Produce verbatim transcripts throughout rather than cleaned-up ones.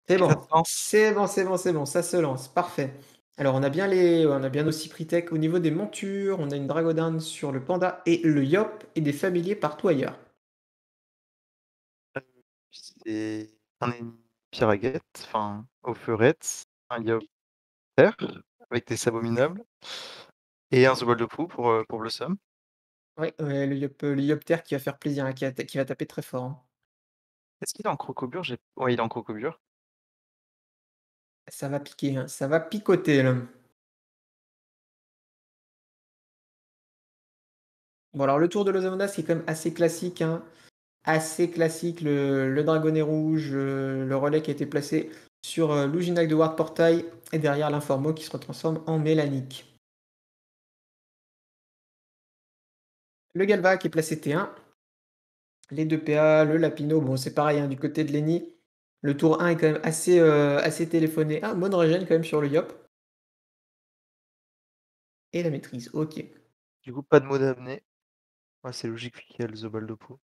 C'est Et ça bon, se lance. c'est bon, c'est bon, c'est bon, ça se lance, parfait. Alors on a bien les on a bien nos Cyprien Tech au niveau des montures, on a une Dragodine sur le Panda et le Yop et des familiers partout ailleurs. Heu, c'est on a une Piraguette, enfin, Aupherette, un Yopter avec des sabots minables et un Zoubaldopou pour, heu, pour Blossom. Ouais, ouais, le Yop, heu, le Yopter qui va faire plaisir, hein, qui va ta qui va taper très fort, hein. Est-ce qu'il est en Crocobure? J'ai ouais, il est en Crocobure. Ça va piquer, hein, ça va picoter là. Bon alors le tour de l'Ozamondas qui est quand même assez classique, hein, assez classique, le le dragonnet rouge, heu, le relais qui a été placé sur, heu, l'Ouginac de Ward Portail et derrière l'Informo qui se retransforme en Mélanique. Le Galva qui est placé T un. Les deux P A, le Lapino, bon c'est pareil, hein, du côté de Lenny, le tour un est quand même assez, heu, assez téléphoné. Ah, Monregen quand même sur le Yop. Et la maîtrise, OK. Du coup, pas de mot d'amener. Ouais, c'est logique vu qu'il y a le Zobaldopo.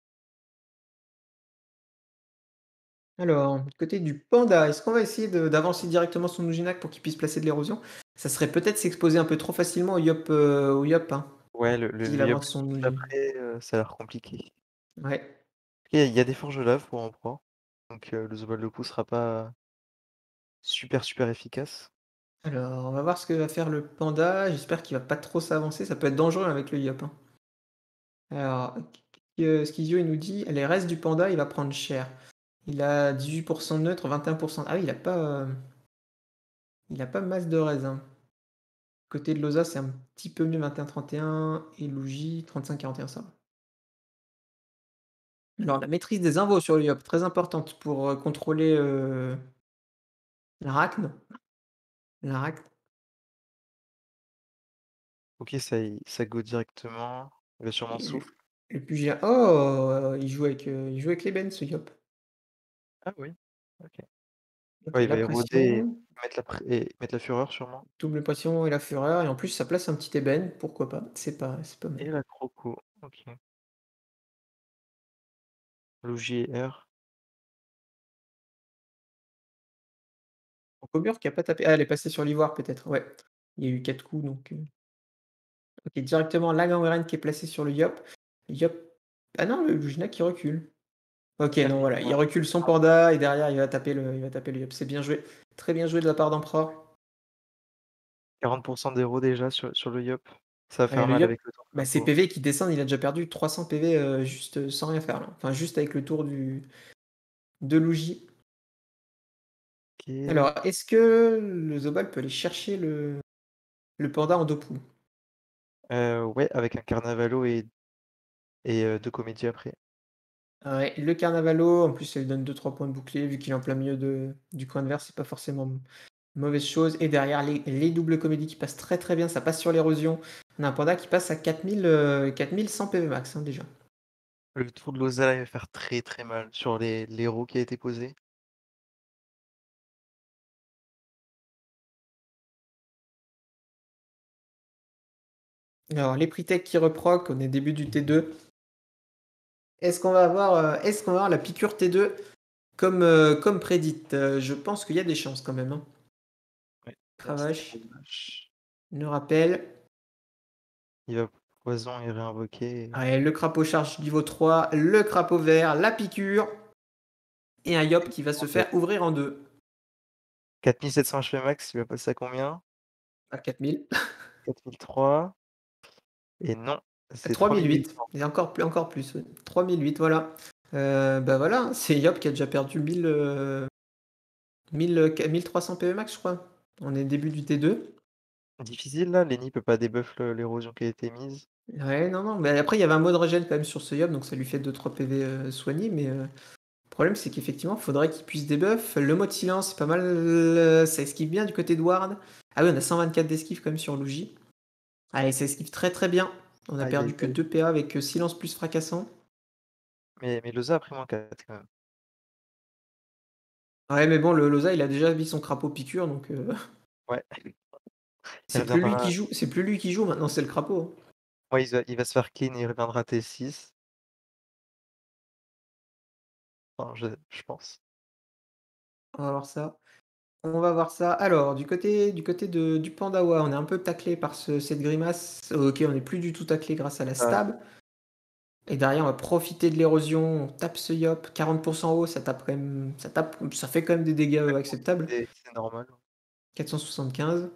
Alors, du côté du Panda, est-ce qu'on va essayer de d'avancer directement son Ouginac pour qu'il puisse placer de l'érosion? Ça serait peut-être s'exposer un peu trop facilement au Yop, heu, au Yop, hein, Ouais, le le s'il le Yop avance son juste Ougi après, heu, ça a l'air compliqué. Ouais. Et il y a des forges lave pour en proie, donc heu, le Zobaldopo sera pas super, super efficace. Alors, on va voir ce que va faire le Panda. J'espère qu'il va pas trop s'avancer, ça peut être dangereux avec le Yop, hein. Alors, heu, Skizio il nous dit: «Les restes du Panda, il va prendre cher». Il a dix-huit pour cent de neutre, vingt et un pour cent ah oui, il a pas, heu, il a pas masse de raise, hein. Côté de Losa, c'est un petit peu mieux, vingt et un trente et un et Lougi, trente-cinq quarante et un, ça va. Alors la maîtrise des invos sur le Yop, très importante pour, heu, contrôler, heu l'arachne. L'arachne. OK, ça y ça go directement. Il va sûrement Et le souffle. le Pugia oh! Il joue avec, heu, il joue avec l'ébène ce Yop. Ah oui, OK. OK, Ouais, il la va éroder et pression, mettre la pré et mettre la fureur sûrement. double pression et la fureur et en plus ça place un petit ébène, pourquoi pas? C'est pas c'est pas mal. Et la croco, OK. Lougi et R. Cocobure qui a pas tapé ah elle est passée sur l'ivoire peut-être, ouais. Il y a eu quatre coups donc heu OK, directement la Gangren qui est placée sur le Yop. Yop ah non, le Luginac qui recule. OK, Ah non mais voilà, il non, recule son pardon. Panda et derrière il va taper le il va taper le Yop. C'est bien joué, très bien joué de la part d'Emperor. quarante pour cent d'éro déjà sur sur le Yop. Ça va Ouais, faire le mal Yop, avec le temps de bah, ses compo. P V qui descendent, il a déjà perdu trois cents P V, heu, juste, heu, sans rien faire là. Enfin juste avec le tour du de Lougi. OK. Alors, est-ce que le Zobal peut aller chercher le le Panda en deux poules? Heu, ouais, avec un Carnavalo et et heu, deux comédies après. Ouais, le Carnavalo, en plus ça lui donne deux trois points de bouclier vu qu'il est en plein milieu de du coin adverse, c'est pas forcément m mauvaise chose et derrière les les doubles comédies qui passent très, très bien, ça passe sur l'érosion. On a un Panda qui passe à quatre mille, heu, quatre mille cent P V max, hein, déjà. Le tour de Losa, il va faire très, très mal sur les l'éro qui a été posé. Alors les Pritech qui reproc, on est début du T deux. Est-ce qu'on va avoir, heu, est-ce qu'on va avoir la piqûre T deux comme, heu, comme prédite? Heu, je pense qu'il y a des chances quand même, hein. Ouais, là, c'est Cravache, dommage. ne rappelle. Il va poison et réinvoquer et Ouais, le crapaud charge niveau trois, le crapaud vert, la piqûre et un Yop qui va se faire ouvrir en deux. quatre mille sept cents H P max, il va passer à combien? À quatre mille. quatre mille trois et non, À c'est trois trois mille mille huit huit cents. et encore plus encore plus, ouais. trois mille huit, voilà. Heu, bah, voilà, hein, c'est Yop qui a déjà perdu mille, heu, mille, heu, qua mille trois cents P V max, je crois. On est début du T deux. Difficile là, Lenny peut pas débuff le l'érosion qui a été mise. Ouais, non, non, mais après il y avait un mode régène quand même sur ce Yop, donc ça lui fait deux trois P V, heu, soignés, mais heu, le problème c'est qu'effectivement, faudrait qu'il puisse débuff. Le mode silence, c'est pas mal, heu, ça esquive bien du côté de Ward. Ah oui, on a cent vingt-quatre d'esquive quand même sur Lougi. Allez, ça esquive très, très bien. On a Aïe, aïe, perdu que aïe. deux P A avec, heu, silence plus fracassant. Mais mais Losa a pris moins quatre quand même. Ouais, mais bon, le Loza, il a déjà mis son crapaud piqûre, donc heu, Ouais, il c'est plus lui reviendra qui joue c'est plus lui qui joue maintenant, c'est le crapaud, hein. ouais, il va il va se faire clean et il reviendra T six. Enfin, je je pense. On va voir ça. On va voir ça. Alors, du côté du côté de du Pandawa, on est un peu taclé par ce cette grimace. OK, on est plus du tout taclé grâce à la Ah, stab et derrière, on va profiter de l'érosion, on tape ce Yop, quarante haut, ça tape quand même ça tape ça fait quand même des dégâts, heu, acceptables. c'est c'est normal. quatre cent soixante-quinze.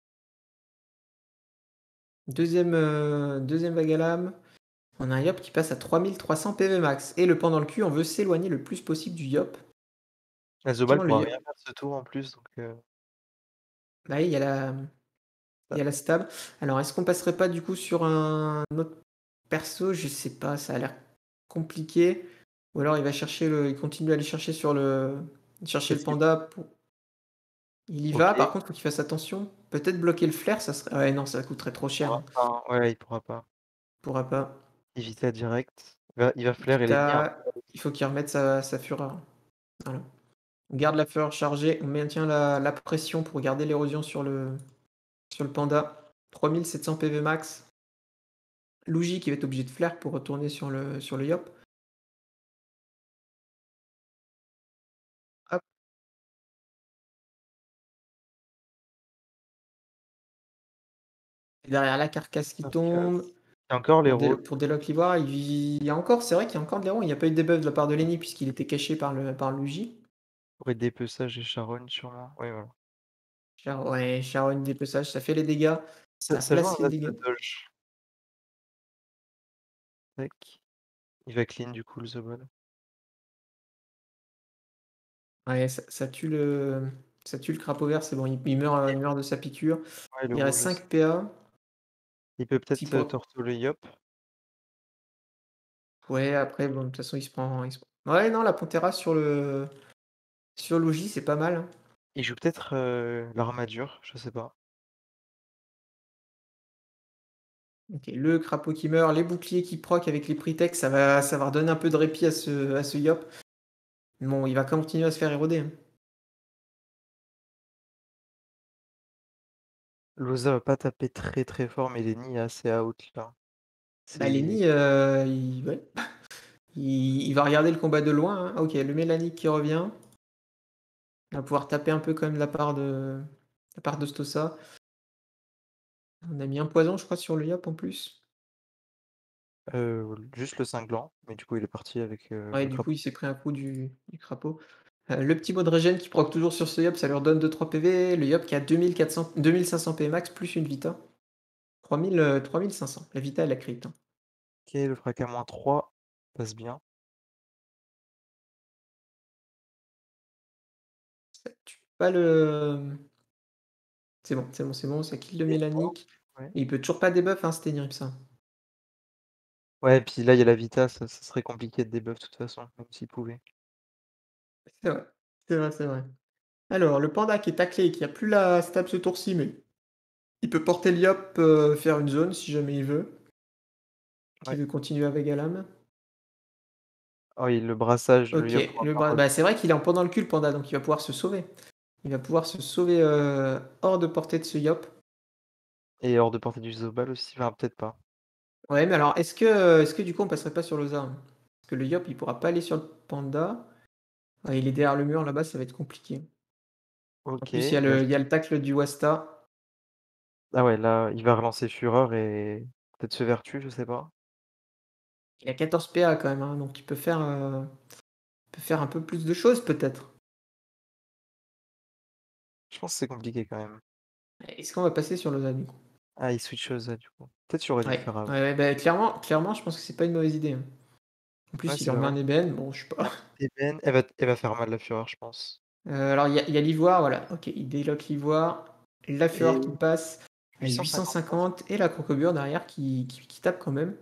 Deuxième e deuxième vague à lame, on a un Yop qui passe à trois mille trois cents P V max et le pan dans le cul, on veut s'éloigner le plus possible du Yop. La Zobal Effectivement, le pourra Yo rien faire ce tour en plus donc heu, bah, oui, il y a la il ça y a la stab. Alors, est-ce qu'on passerait pas du coup sur un autre perso? Je sais pas, ça a l'air compliqué. Ou alors il va chercher le il continue à aller chercher sur le chercher le peut-être qu'il panda pour il y va, OK, par contre, faut qu'il fasse attention. Peut-être bloquer le flair, ça serait ouais, non, ça coûterait trop cher, pourra hein. pas, ouais, il pourra pas. Il pourra pas. Éviter direct. Il va il va flair et l'ennemi a un Vita, il faut qu'il remette sa sa fureur. Voilà. On garde la fureur chargée, on maintient la la pression pour garder l'érosion sur le sur le panda. trois mille sept cents P V max. Luigi qui va être obligé de flair pour retourner sur le sur le Yop. Hop, et derrière la carcasse qui tombe efficace. Il y a encore les pour dé rôles pour délock l'ivoire. Il il y a encore c'est vrai qu'il y a encore de l'héros, il n'y a pas eu de debuff de la part de Lenny puisqu'il était caché par le par Luigi. pour être dépeçage et Charonne sûrement. Oui, voilà. Char ouais, Charonne dépeçage, ça fait les dégâts, Ça ça ça joue un place les as de dégâts. dodge. Tac. Il va clean du coup le Zobal. Ouais, ça ça tue le ça tue le crapaud vert, c'est bon, il il meurt, heu, il meurt de sa piqûre. Ouais, le Il reste rouge aussi. cinq P A. Il peut S'il peut-être, heu, pourra torto le Yop. ouais, après bon, de toute façon, il se prend il se ouais, non, la Pantera sur le sur Luigi, c'est pas mal, hein. Il joue peut-être, heu, l'armadure, je sais pas. OK, le crapaud qui meurt, les boucliers qui proc avec les Pritex, ça va ça va redonner un peu de répit à ce à ce Yop. Bon, il va continuer à se faire éroder, hein. Loza va pas taper très, très fort, mais Lenny est assez out là. Bah, C'est Lenny, heu, il ouais, il il va regarder le combat de loin, hein. OK, le Mélanique qui revient. Il va pouvoir taper un peu quand même de la part de de la part de Stossa. On a mis un poison, je crois, sur le Yop en plus. heu, juste le cinglant, mais du coup il est parti avec, heu, Ouais, le du coup, crapaud. il s'est pris un coup du du crapaud. Heu, le petit mot de régène qui proc toujours sur ce Yop, ça lui redonne deux trois P V. Le Yop qui a deux mille quatre cents deux mille cinq cents P V max plus une Vita. trois mille, heu, trois mille cinq cents. La Vita, elle la crit, hein. OK, le fracas moins trois passe bien. Ça tue pas le, mmh c'est bon, c'est bon, c'est bon, ça kill le Et trois, Mélanique. ouais. Et il peut toujours pas debuff, hein, c'était terrible ça. Ouais, et puis là, il y a la Vita, ça ça serait compliqué de debuff de toute façon, même s'il pouvait. C'est vrai, c'est vrai, c'est vrai. Alors, le panda qui est taclé et qui a plus la stab ce tour-ci, mais il peut porter le Yop, heu, faire une zone si jamais il veut. Qui Ouais. veut continuer avec Galam. Oh oui, le brassage, le OK, Yop pourra le pas bras relever bah, c'est vrai qu'il est en pendant le cul le panda, donc il va pouvoir se sauver. Il va pouvoir se sauver, heu, hors de portée de ce Yop. et hors de portée du Zobal aussi, enfin peut-être pas. Ouais, mais alors est-ce que, est-ce que du coup on passerait pas sur Loza, hein? Parce que le Yop, il pourra pas aller sur le panda. Ouais, il est derrière le mur là-bas, ça va être compliqué. En plus, il y OK, a bah, le je il y a le tacle du Wasta. ah ouais, là, il va relancer Fureur et peut-être se Vertu, je sais pas. Il a quatorze P A quand même, hein, donc il peut faire, heu, il peut faire un peu plus de choses peut-être. Je pense que c'est compliqué quand même. Est-ce qu'on va passer sur Loza du coup? Ah, il switch aux A du coup. Peut-être j'aurais dû le Ouais, faire ouais, avant. ouais, bah, clairement clairement, je pense que c'est pas une mauvaise idée, hein. En Ouais, plus, il c'est leur met vrai. un ébène, bon, je sais pas. Ouais, ébène, elle va elle va faire mal la Fureur, je pense. Heu, alors il y a il y a l'ivoire, voilà, OK, il déloque l'ivoire, la Et fureur qui passe à huit cent cinquante-neuf. huit cent cinquante et la crocobure derrière qui qui qui tape quand même.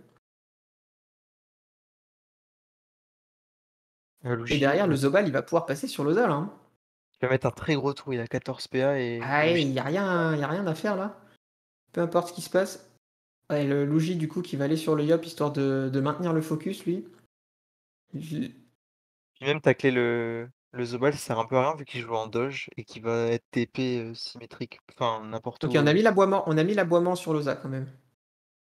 Heu, Et Luigi derrière le va Zobal, il va pouvoir passer sur l'Ozal, hein. il va mettre un très gros trou, il a quatorze P A et Ah ouais, Luigi il y a rien il y a rien à faire là. Peu importe ce qui se passe. Ouais, le Luigi du coup qui va aller sur le Yop histoire de de maintenir le focus lui. J puis même tacler le le Zobal, ça sert un peu à rien vu qu'il joue en doge et qu'il va être T P, heu, symétrique, enfin n'importe OK, où, on a heu mis l'aboiement on a mis l'aboiement sur l'Oza quand même.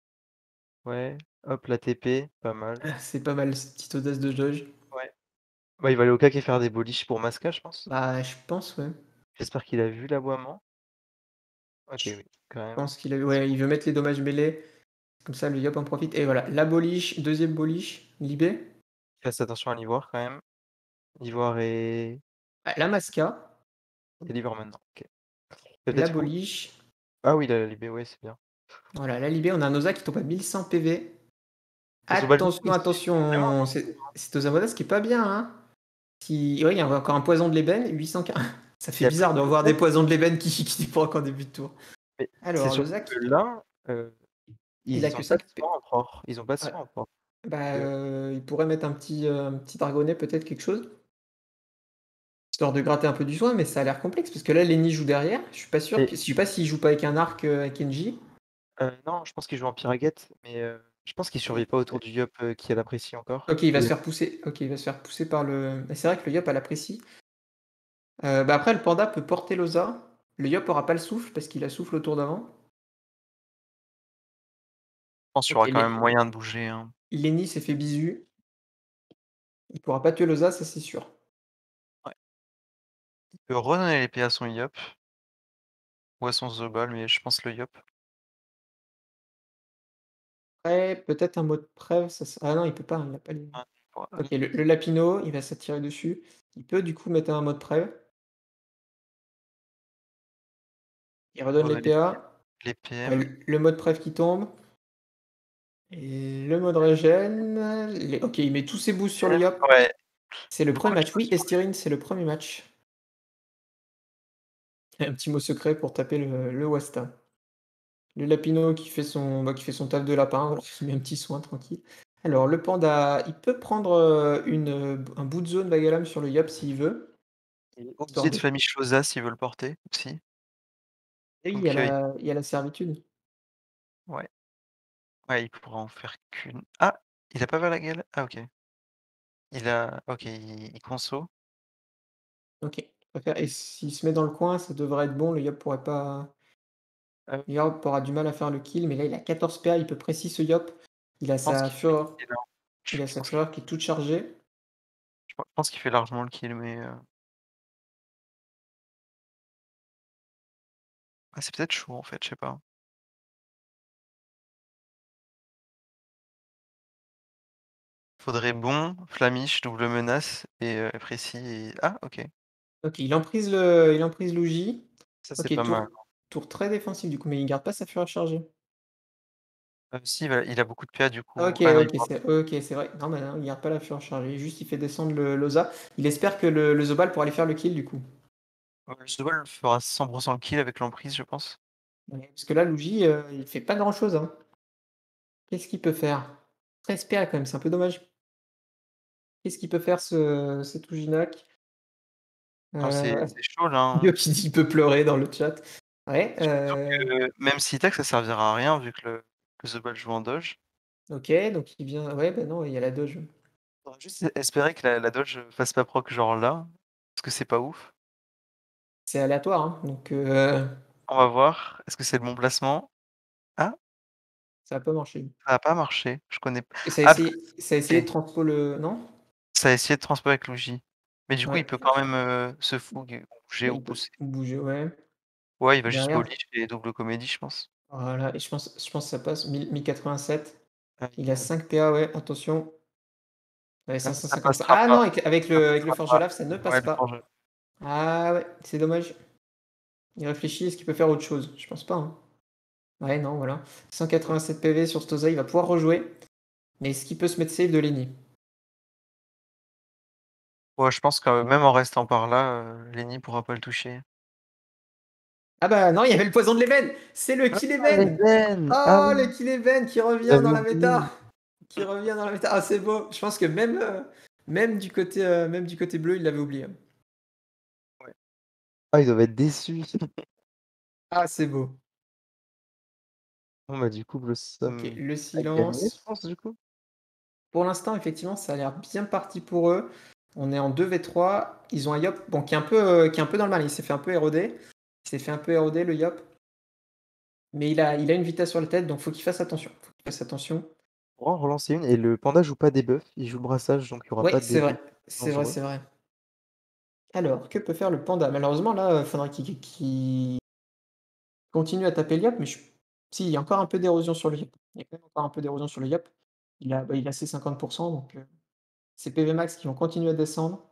ouais, hop la T P, pas mal. Ah, c'est pas mal cette petite audace de jauge. Ouais. Bah, il va aller au cac et faire des boliches pour Masca, je pense. Bah, je pense, ouais. J'espère qu'il a vu l'aboliche pour Masca, je pense. Bah, je pense, ouais. J'espère qu'il a vu l'aboiement. OK, Je oui, quand même. pense qu'il a ouais, il veut mettre les dommages mêlés, comme ça le Yop en profite et voilà, la boliche, deuxième boliche, Libé. Fasse attention à l'ivoire quand même. L'ivoire et Ah, la Masca, et l'ivoire maintenant, OK. Il y a la peut-être fou boliche, ah oui, la Libé, ouais, c'est bien. voilà, la Libé, on a un Oza qui tombe à mille cent P V. Zobal du coup, Attention, il suffit vraiment attention, de c'est c'est Ozamodas qui est pas bien, hein. Qui ouais, il y a encore un poison de l'ébène, huit cent quinze. Ça il fait y a plus bizarre de de revoir des ébène, poisons de l'ébène qui qui débarquent en début de tour. mais c'est Alors le surtout Za que qui là, heu, il a ils que ont pas de cinq soin P. en port. Ils ont pas de Ouais, soin en port. bah, Donc, heu, heu, il pourrait mettre un petit, heu, un petit dragonnet peut-être quelque chose? Histoire de gratter un peu du soin, mais ça a l'air complexe parce que là, Lenny joue derrière. Je suis pas sûr et que je sais pas s'il joue pas avec un arc, heu, avec Engie. heu, non, je pense qu'il joue en Piraguette, mais, heu, je pense qu'il survit Et pas autour du Yop, heu, qui a l'apprécie encore OK, il va se et faire pousser. OK, il va se faire pousser par le et c'est vrai que le Yop a l'apprécie. Heu, bah, après le panda peut porter l'Oza. Le Yop aura pas le souffle parce qu'il a souffle au tour d'avant. je pense qu'il y OK, aura quand même les moyen de bouger, hein. Lenny s'est fait bisu. Il pourra pas tuer l'Oza, ça c'est sûr. Ouais. Il peut redonner l'épée à son Yop ou à son Zobal, mais je pense le Yop. Après, peut-être un mode prêve, ça se ah non, il peut pas, il a pas les Ouais, pour ah OK, non, le le Lapino, il va s'attirer dessus. Il peut du coup mettre un mode prêve. Il redonne les redonner les P A. les Ouais, P M. le le mode prêve qui tombe et le mode régène, les OK, il met tous ses boosts sur le Yop. Ouais, C'est le premier beaucoup de match. choses Oui, sur lui. Estirine, c'est le premier match. Un petit mot secret pour taper le le Wasta. Le Lapino qui fait son bah, qui fait son taf de lapin, voilà, il met un petit soin tranquille. Alors le panda, il peut prendre, heu, une, heu, un bout de zone Bagalam sur le Yop s'il veut, Il est histoire obligé de de famille Chlosa s'il veut le porter aussi. et oui, il y a Donc, heu, la il y a la servitude. ouais, ouais, il pourra en faire qu'une. Ah! Il a pas Valagal? Ah OK. Il a OK, il il conso. OK, il préfère et s'il se met dans le coin, ça devrait être bon, le Yop pourrait pas Heu, le Yop aura du mal à faire le kill, mais là il a quatorze P A, il peut précis ce Yop. Il a je pense sa qu'il fait le fureur kill, hein. Je il a je sa pense qu'il fureur qui est toute chargée. je pen pense qu'il fait largement le kill, mais, heu, ah, c'est peut-être chaud en fait, je sais pas. Faudrait bon, Flamiche, double menace et heu, précis et ah OK, OK, il emprise le il emprise Luigi. ça c'est OK, pas mal. tour tour très défensif du coup, mais il garde pas sa fureur chargée. Heu, si, il va il a beaucoup de P A du coup. OK, Ah non, il OK, pourra c'est OK, c'est vrai. Non, mais non, il garde pas la fureur chargée, juste il fait descendre le l'Oza. Il espère que le le Zobal pourra aller faire le kill du coup. ouais, le Snowball fera cent le kill avec l'emprise, je pense. Ouais, parce que là, Luigi, heu, il fait pas grand chose, hein. Qu'est-ce qu'il peut faire? treize P A quand même, c'est un peu dommage. Qu'est-ce qu'il peut faire ce cet Ujinac? Non, c'est Heu, c'est chaud là, hein. Yo qui dit: «Il peut pleurer» dans le chat. Ouais, Surtout heu, que même si tag ça servira à rien vu que le le Zobal joue en doge. OK, donc il vient ouais, bah, non, il y a la doge. Faudra juste e espérer que la la doge fasse pas proc genre là, parce que c'est pas ouf. C'est aléatoire, hein, donc heu, On va voir. Est-ce que c'est le bon placement? Ah, ça a pas marché. ça a pas marché. Je connais p Et ça a ah parce essayé ça a que essayé OK. de transpo le non? Ça a essayé de transpo avec Luigi. Mais du coup, Ouais, il peut quand même, heu, se fougue, bouger bah, ou il peut pousser. bouger, ouais. Ouais, il va juste Derrière, polish et double comédie, je pense. voilà et je pense je pense que ça passe mille mille quatre-vingt-sept. Aïe, Il a aïe. cinq P A, ouais, attention. Ouais, Ah, cinq cent ça cinquante-cinq. passera Ah pas, non, avec avec ça le avec le passera forge de pas. lave, ça ne passe Ouais, le pas. forgeur. Ah ouais, c'est dommage. Il réfléchit, est-ce qu'il peut faire autre chose? Je pense pas, hein. Ouais, non, voilà. cent quatre-vingt-sept P V sur Stoza, il va pouvoir rejouer, mais est-ce qu'il peut se mettre save de Lenny? Ouais, je pense que même en restant par là, heu, Lenny pourra pas le toucher. Ah bah non, il y avait le poison de l'ébène! C'est le Ah, kill ébène! l'ébène! Ah Oh, le oui, kill ébène qui revient j'avais dans la oublié. méta! Qui revient dans la méta. Ah, c'est beau! Je pense que même, heu, même du côté, heu, même du côté bleu, il l'avait oublié. Ouais. Ah, ils doivent être déçus. Ah, c'est beau. Bon, bah, du coup, OK, Blossom le a gagné, je silence. pense, du coup? Pour l'instant, effectivement, ça a l'air bien parti pour eux. On est en deux v trois. Ils ont un Yop, bon, qui est un peu, heu, qui est un peu dans le mal. Il s'est fait un peu éroder. Il s'est fait un peu éroder, le Yop, mais il a il a une vitesse sur la tête, donc faut qu'il fasse attention. Faut qu'il fasse attention. On pourra en relancer une et le panda joue pas debuff, il joue brassage, donc il y aura Ouais, pas de c'est debuff. vrai. C'est vrai, dangereux. c'est vrai. Alors, que peut faire le panda? Malheureusement, là, heu, faudrait qu'il qu'il qu'il continue à taper le yop, mais je suis si, il y a encore un peu d'érosion sur le yop. Il y a quand même encore un peu d'érosion sur le yop. Il a, bah, il a ses cinquante pour cent donc heu, ses P V max qui vont continuer à descendre.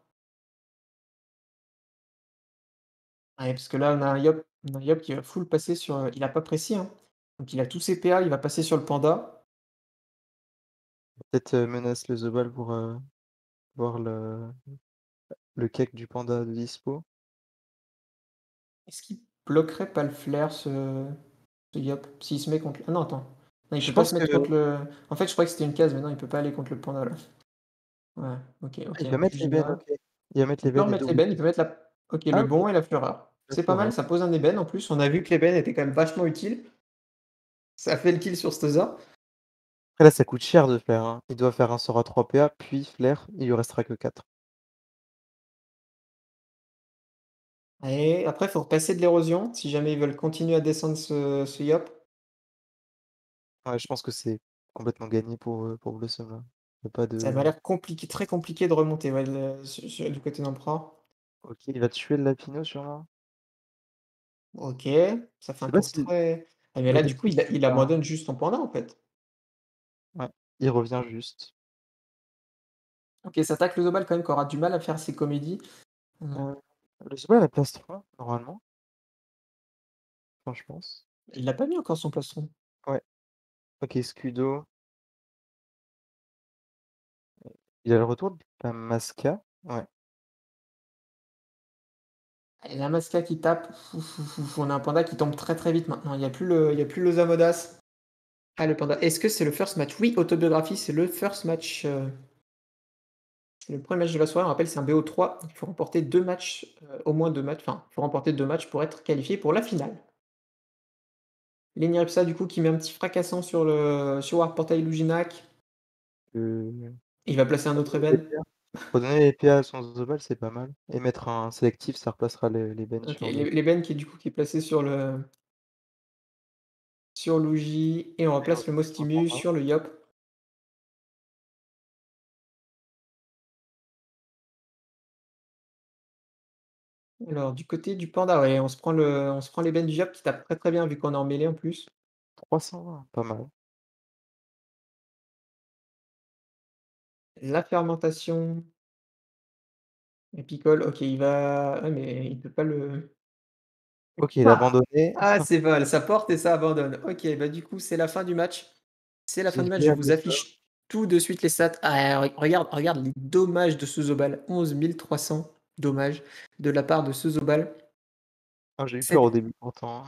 Ouais, parce que là, on a un yop on a un yop qui va full passer sur, heu il a pas précis, hein, donc il a tous ses P A, il va passer sur le panda. Peut-être, heu, menace le the ball pour, heu, voir le le cake du panda de dispo. Est-ce qu'il bloquerait pas le flair ce ce yop? S'il se met contre ah non, attends. Non, il Je peut pas pense se que mettre contre le en fait, je croyais que c'était une case, mais non, il peut pas aller contre le panda, là. Ouais, OK, Ah, OK, il va un mettre plus l'ébène, général. OK. Il va mettre Il peut l'ébène et remettre double l'ébène, il kick. peut mettre la OK, Ah le OK. bon et la fureur. La C'est pas mal, fureur. ça pose un ébène en plus. On a vu que l'ébène était quand même vachement utile. Ça fait le kill sur Stoza. Après là, ça coûte cher de flair, hein. Il doit faire un sort à trois P A, puis flair, il lui restera que quatre. Et après, il faut repasser de l'érosion, si jamais ils veulent continuer à descendre ce ce yop. Ouais, je pense que c'est complètement gagné pour, heu, pour Blossom, là. Il y a pas Ça m'a de l'air compliqué, très compliqué de remonter, ouais, le su su du côté d'Emperor. OK, il va tuer le lapino sûrement? OK, ça fait Je un sais pas tour si très ah mais le là, du coup, delta il a c'est il pas abandonne juste son panda, en fait. ouais, il revient juste. OK, ça attaque le Zobal quand même qui aura du mal à faire ses comédies. Mmh. Heu, le the ball a place trois, normalement. Enfin, je pense. Il l'a pas mis encore son plastron. Ouais. OK, Scudo. Il a le retour de la Masca? Ouais. Et la Masca qui tape, fou, fou, fou, fou, on a un panda qui tombe très, très vite maintenant. Il y a plus le il y a plus le Zamodas. Ah, le panda. Est-ce que c'est le first match? Oui, autobiographie, c'est le first match, heu c'est le premier match de la soirée. On rappelle, c'est un B O trois. Il faut remporter deux matchs, heu, au moins deux matchs, enfin, il faut remporter deux matchs pour être qualifié pour la finale. Lenny Rips du coup, qui met un petit fracassant sur le sur Warp Portal Illuminac. Heu, Il va placer un autre redonner les ébène. P A. Redonner les P A à son the ball, c'est pas mal et mettre un sélectif, ça replacera le l'ébène OK, sur le l'é l'ébène qui est du coup, qui est placé sur le sur Luigi et on et on replace le sur le Mostimus panda. sur le Yop. Alors du côté du panda, ouais, on se prend le on se prend l'ébène du Yop qui tape très, très bien vu qu'on est en mêlée en plus. trois cent vingt, pas mal. La fermentation. Épicole, OK, il va ouais, mais il peut pas le OK, il a ah! abandonné. Ah, c'est vol, ça porte et ça abandonne. OK, bah, du coup, c'est la fin du match. C'est la fin du match, je G G à vous Blossom. affiche tout de suite les stats. Ah, re regarde regarde les dommages de ce Zobal, onze mille trois cents dommages de la part de ce Zobal. Ah, j'ai eu peur Cette au début pourtant, hein.